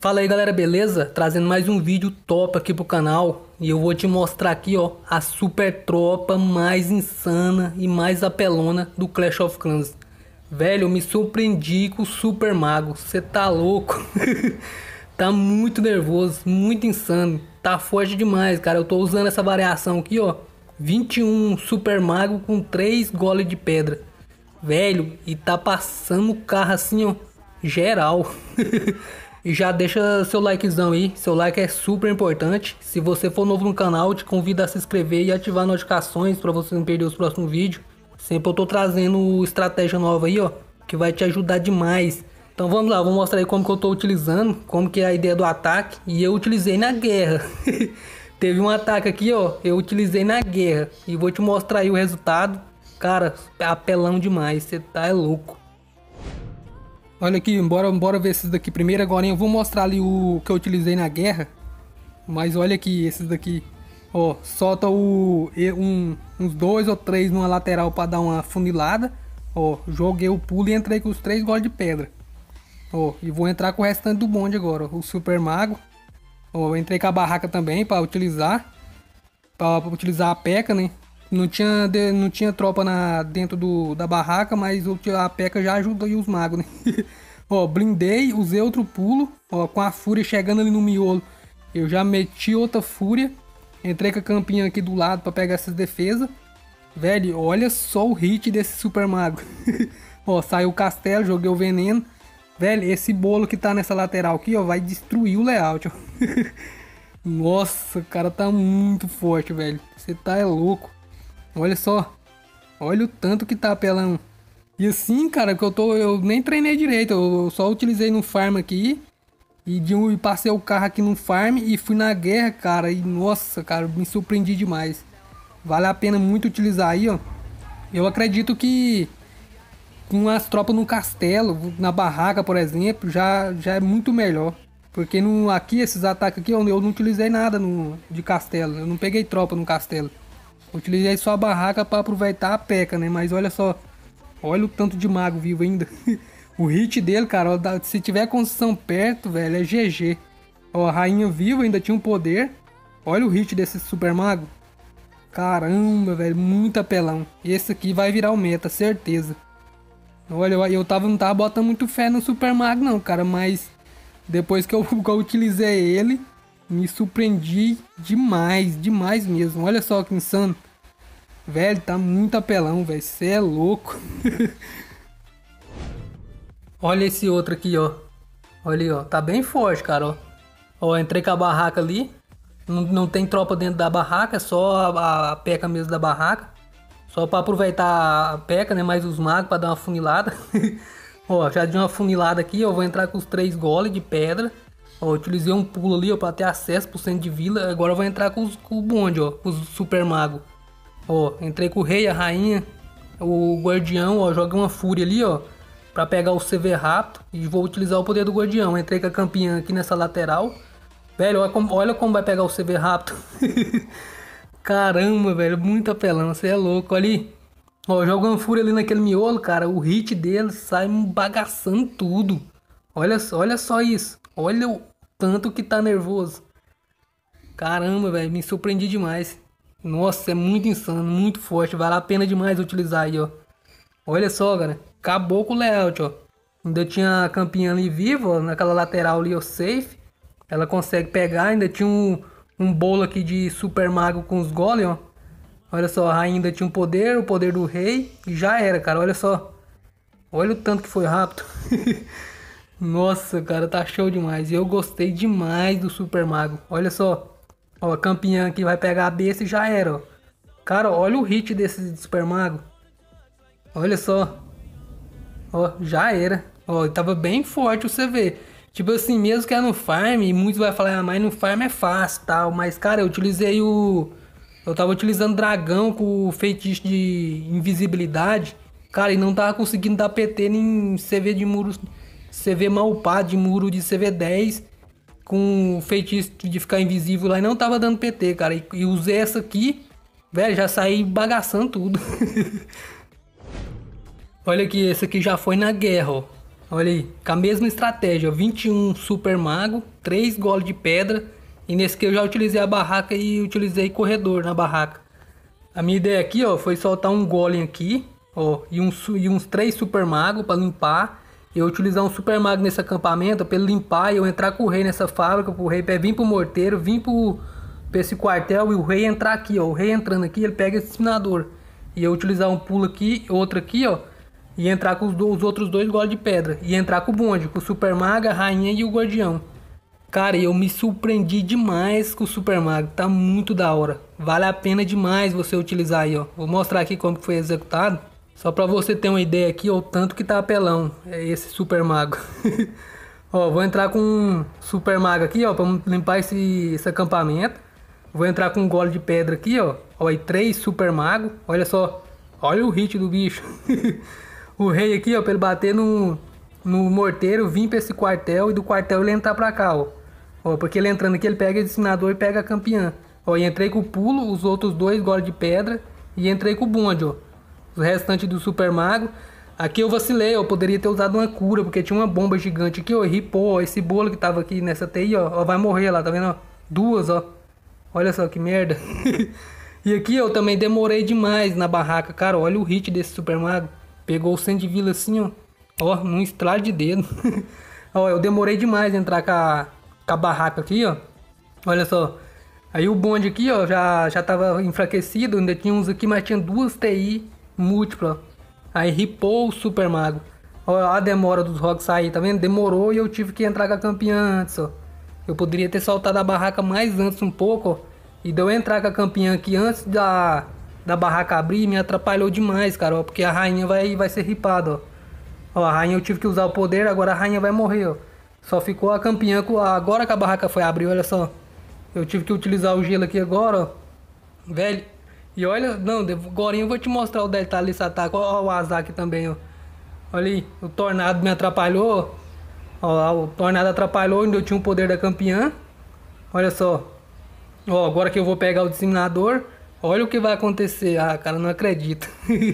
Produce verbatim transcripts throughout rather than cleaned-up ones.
Fala aí galera, beleza? Trazendo mais um vídeo top aqui pro canal. E eu vou te mostrar aqui, ó, a super tropa mais insana e mais apelona do Clash of Clans. Velho, eu me surpreendi com o Super Mago. Você tá louco? Tá muito nervoso, muito insano. Tá forte demais, cara. Eu tô usando essa variação aqui, ó. vinte e um Super Mago com três goles de pedra. Velho, e tá passando o carro assim, ó, geral. E já deixa seu likezão aí, seu like é super importante. Se você for novo no canal, te convido a se inscrever e ativar notificações para você não perder os próximos vídeos. Sempre eu tô trazendo estratégia nova aí, ó, que vai te ajudar demais. Então vamos lá, vou mostrar aí como que eu tô utilizando, como que é a ideia do ataque. E eu utilizei na guerra. Teve um ataque aqui, ó, eu utilizei na guerra. E vou te mostrar aí o resultado. Cara, apelão demais, você tá é louco. Olha aqui, bora, bora ver esses daqui primeiro. Agora eu vou mostrar ali o que eu utilizei na guerra. Mas olha aqui, esses daqui. Ó, solta o, um, uns dois ou três numa lateral para dar uma funilada. Ó, joguei o pulo e entrei com os três gols de pedra. Ó, e vou entrar com o restante do bonde agora, ó, o Super Mago. Ó, entrei com a barraca também para utilizar. Para utilizar a P.E.K.K.A, né? Não tinha, não tinha tropa na, dentro do, da barraca, mas a P.E.K.K.A já ajuda aí os magos, né? Ó, blindei, usei outro pulo, ó, com a fúria chegando ali no miolo. Eu já meti outra fúria. Entrei com a campinha aqui do lado para pegar essas defesas. Velho, olha só o hit desse Super Mago. Ó, saiu o castelo, joguei o veneno. Velho, esse bolo que tá nessa lateral aqui, ó, vai destruir o layout, ó. Nossa, o cara tá muito forte, velho. Você tá é louco. Olha só, olha o tanto que tá apelão. E assim, cara, que eu tô, eu nem treinei direito, eu só utilizei no farm aqui e, de um, e passei o carro aqui no farm e fui na guerra, cara. E nossa, cara, me surpreendi demais. Vale a pena muito utilizar aí, ó. Eu acredito que com as tropas no castelo, na barraca, por exemplo, já, já é muito melhor. Porque no, aqui, esses ataques aqui, eu, eu não utilizei nada no, de castelo, eu não peguei tropa no castelo. Utilizei só a barraca para aproveitar a P.E.K.K.A, né? Mas olha só. Olha o tanto de mago vivo ainda. O hit dele, cara, ó, se tiver construção perto, velho, é G G. Ó, a rainha viva ainda tinha um poder. Olha o hit desse super mago. Caramba, velho, muito apelão. Esse aqui vai virar o meta, certeza. Olha, eu, eu tava, não tava botando muito fé no super mago não, cara. Mas depois que eu, que eu utilizei ele, me surpreendi demais, demais mesmo. Olha só que insano. Velho, tá muito apelão, velho. Você é louco. Olha esse outro aqui, ó. Olha aí, ó. Tá bem forte, cara, ó. Ó, entrei com a barraca ali. Não, não tem tropa dentro da barraca. É só a, a P.E.K.K.A mesmo da barraca. Só pra aproveitar a P.E.K.K.A, né? Mais os magos pra dar uma funilada. Ó, já dei uma funilada aqui, ó. Vou entrar com os três goles de pedra. Ó, utilizei um pulo ali, ó, pra ter acesso pro centro de vila. Agora eu vou entrar com, os, com o bonde, ó, com os super mago. Ó, entrei com o rei, a rainha, o guardião, ó, joguei uma fúria ali, ó, pra pegar o C V rápido. E vou utilizar o poder do guardião. Entrei com a campinha aqui nessa lateral. Velho, olha como, olha como vai pegar o C V rápido. Caramba, velho, muito apelão, você é louco. Olha ali, ó, joga uma fúria ali naquele miolo, cara. O hit dele sai bagaçando tudo. Olha, olha só isso. Olha o tanto que tá nervoso. Caramba, velho, me surpreendi demais. Nossa, é muito insano, muito forte. Vale a pena demais utilizar aí, ó. Olha só, cara. Acabou com o layout, ó. Ainda tinha a campinha ali viva, ó, naquela lateral ali, ó, safe. Ela consegue pegar. Ainda tinha um, um bolo aqui de super mago com os golems, ó. Olha só, a rainha ainda tinha um poder, o poder do rei. E já era, cara, olha só. Olha o tanto que foi rápido. Nossa, cara, tá show demais. E eu gostei demais do Super Mago. Olha só. Ó, a campinha aqui vai pegar a besta e já era, ó. Cara, olha o hit desse Super Mago. Olha só. Ó, já era. Ó, tava bem forte o C V. Tipo assim, mesmo que é no farm, muitos vai falar, ah, mas no farm é fácil, tal. Mas, cara, eu utilizei o... Eu tava utilizando dragão com o feitiço de invisibilidade. Cara, e não tava conseguindo dar P T em C V de muros... C V mal upado de muro de C V dez com feitiço de ficar invisível lá e não tava dando P T, cara. E, e usei essa aqui, velho, já saí bagaçando tudo. Olha aqui, esse aqui já foi na guerra, ó. Olha aí, com a mesma estratégia, ó, vinte e um super mago, três goles de pedra. E nesse que eu já utilizei a barraca e utilizei corredor na barraca. A minha ideia aqui, ó, foi soltar um golem aqui, ó, e, um, e uns três super magos para limpar. Eu utilizar um super mago nesse acampamento para ele limpar e eu entrar com o rei nessa fábrica, pro rei vir pro morteiro, vir pro, pra esse quartel e o rei entrar aqui, ó. O rei entrando aqui, ele pega esse minador. E eu utilizar um pulo aqui, outro aqui, ó. E entrar com os, do, os outros dois goles de pedra. E entrar com o bonde, com o super mago, a rainha e o guardião. Cara, eu me surpreendi demais com o super mago. Tá muito da hora. Vale a pena demais você utilizar aí, ó. Vou mostrar aqui como foi executado. Só pra você ter uma ideia aqui, ó, o tanto que tá apelão. É esse super mago. Ó, vou entrar com um super mago aqui, ó, pra limpar esse, esse acampamento. Vou entrar com um gole de pedra aqui, ó. Ó, aí três super mago. Olha só. Olha o hit do bicho. O rei aqui, ó, pra ele bater no, no morteiro, vir pra esse quartel e do quartel ele entrar pra cá, ó. Ó, porque ele entrando aqui, ele pega o disseminador e pega a campeã. Ó, e entrei com o pulo, os outros dois goles de pedra. E entrei com o bonde, ó. Os restantes do super mago. Aqui eu vacilei, eu poderia ter usado uma cura, porque tinha uma bomba gigante aqui, ó. E ripou, ó, esse bolo que tava aqui nessa T I, ó, ó, vai morrer lá, tá vendo, ó? Duas, ó. Olha só que merda. E aqui eu também demorei demais na barraca, cara. Olha o hit desse super mago. Pegou o centro de vila assim, ó. Ó, num estralo de dedo. Ó, eu demorei demais a entrar com a, com a barraca aqui, ó. Olha só. Aí o bonde aqui, ó, já, já tava enfraquecido. Ainda tinha uns aqui, mas tinha duas T I múltiplas. Aí ripou o super mago. Ó, a demora dos rocks sair, tá vendo? Demorou e eu tive que entrar com a campeã antes, ó. Eu poderia ter soltado a barraca mais antes um pouco, ó. E deu eu entrar com a campeã aqui antes da, da barraca abrir, me atrapalhou demais, cara, ó. Porque a rainha vai, vai ser ripada, ó. Ó, a rainha eu tive que usar o poder, agora a rainha vai morrer, ó. Só ficou a campeã, agora que a barraca foi abrir, olha só. Eu tive que utilizar o gelo aqui agora, ó. Velho. E olha, não, agora eu vou te mostrar o detalhe desse ataque. Ó, o azar aqui também, ó. Olha aí, o tornado me atrapalhou. Ó, o tornado atrapalhou, ainda eu tinha o poder da campeã. Olha só. Ó, agora que eu vou pegar o disseminador, olha o que vai acontecer. Ah, cara, não acredito.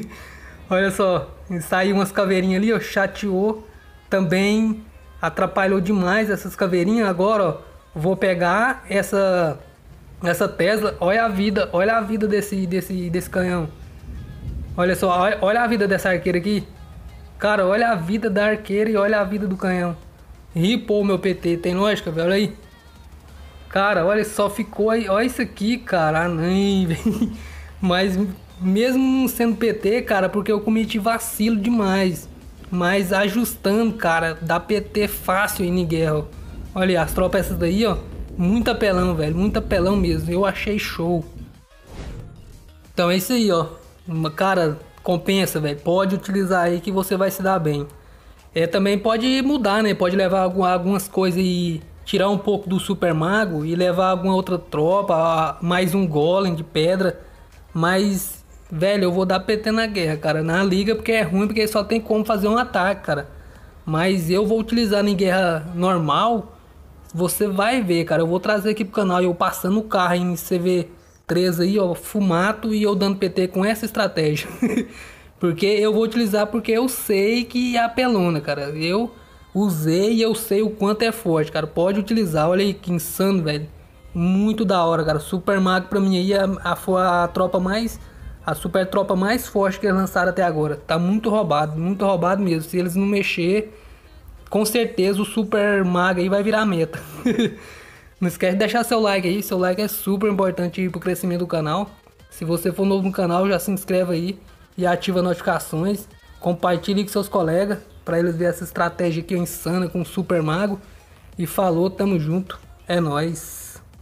Olha só, saiu umas caveirinhas ali, ó, chateou. Também atrapalhou demais essas caveirinhas. Agora, ó, vou pegar essa essa Tesla. Olha a vida, olha a vida desse desse desse canhão. Olha só, olha, olha a vida dessa arqueira aqui. Cara, olha a vida da arqueira e olha a vida do canhão. Ripou meu P T, tem lógica, velho? Olha aí. Cara, olha só, ficou aí. Olha isso aqui, cara. Ah, nem, velho. Mas mesmo não sendo P T, cara, porque eu cometi vacilo demais. Mas ajustando, cara, dá P T fácil aí em guerra. Olha, as tropas essas daí, ó. Muito apelão, velho. Muito apelão mesmo. Eu achei show. Então é isso aí, ó. Cara, compensa, velho. Pode utilizar aí que você vai se dar bem. É, também pode mudar, né? Pode levar algumas coisas e tirar um pouco do super mago e levar alguma outra tropa, mais um golem de pedra. Mas, velho, eu vou dar P T na guerra, cara. Na liga, porque é ruim, porque só tem como fazer um ataque, cara. Mas eu vou utilizar em guerra normal. Você vai ver, cara. Eu vou trazer aqui pro canal eu passando o carro em C V três aí, ó, fumato, e eu dando P T com essa estratégia. Porque eu vou utilizar porque eu sei que é apelona, cara. Eu usei e eu sei o quanto é forte, cara. Pode utilizar, olha aí que insano, velho. Muito da hora, cara. Super Mago pra mim aí é a, a, a tropa mais... A super tropa mais forte que eles lançaram até agora. Tá muito roubado, muito roubado mesmo. Se eles não mexer, com certeza o Super Mago aí vai virar meta. Não esquece de deixar seu like aí. Seu like é super importante pro crescimento do canal. Se você for novo no canal, já se inscreve aí e ativa notificações. Compartilhe com seus colegas para eles verem essa estratégia aqui insana com o Super Mago. E falou, tamo junto. É nóis.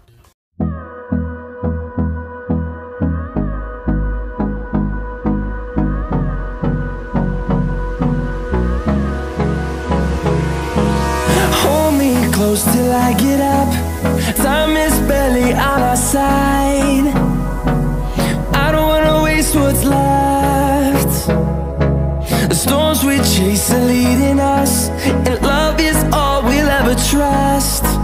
Close till I get up. Time is barely on our side. I don't wanna waste what's left. The storms we chase are leading us, and love is all we'll ever trust.